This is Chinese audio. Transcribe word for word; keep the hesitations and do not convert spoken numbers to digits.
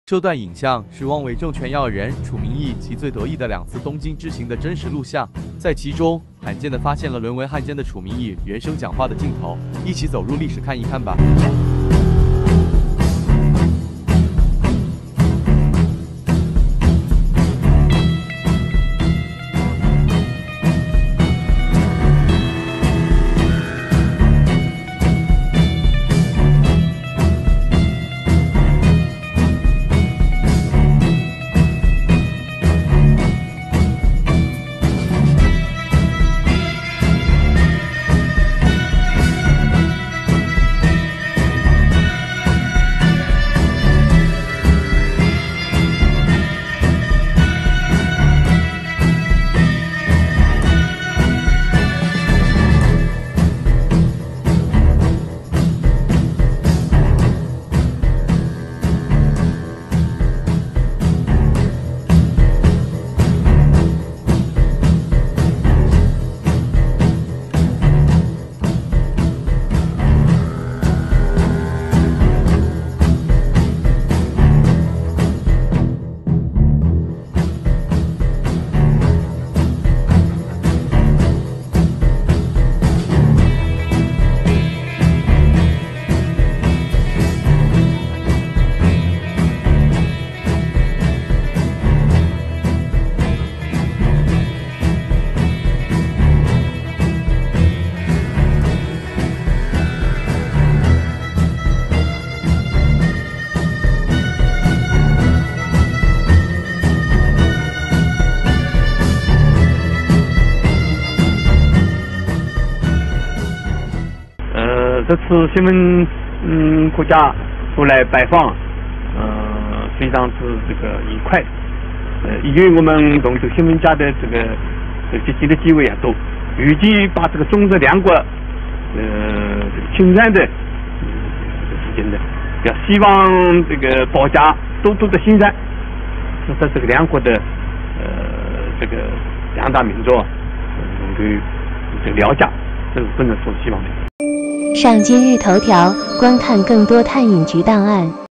这段影像是汪伪政权要人楚明义其最得意的两次东京之行的真实录像，在其中罕见的发现了沦为汉奸的楚明义原声讲话的镜头，一起走入历史看一看吧。 这次新闻嗯国家过来拜访，呃非常之这个愉快，呃因为我们同这个新闻家的这个接见的机会也多，预计把这个中日两国呃这个亲善的嗯事情呢，要希望这个保家多多的欣赏，使得这个两国的呃这个两大民族能够这个了解，这是本人所希望的。 上今日头条，观看更多探影局档案。